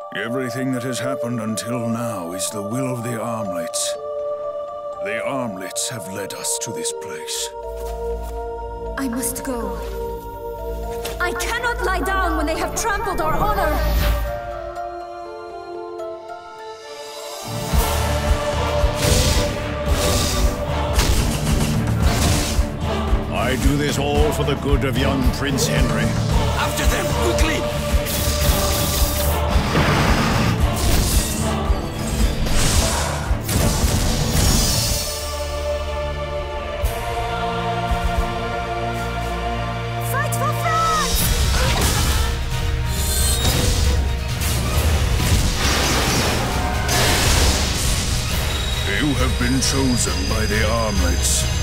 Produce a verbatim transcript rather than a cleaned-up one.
Everything that has happened until now is the will of the Armlets. The Armlets have led us to this place. I must go. I cannot lie down when they have trampled our honor! I do this all for the good of young Prince Henry. After them, quickly! Fight for France! You have been chosen by the Armlets.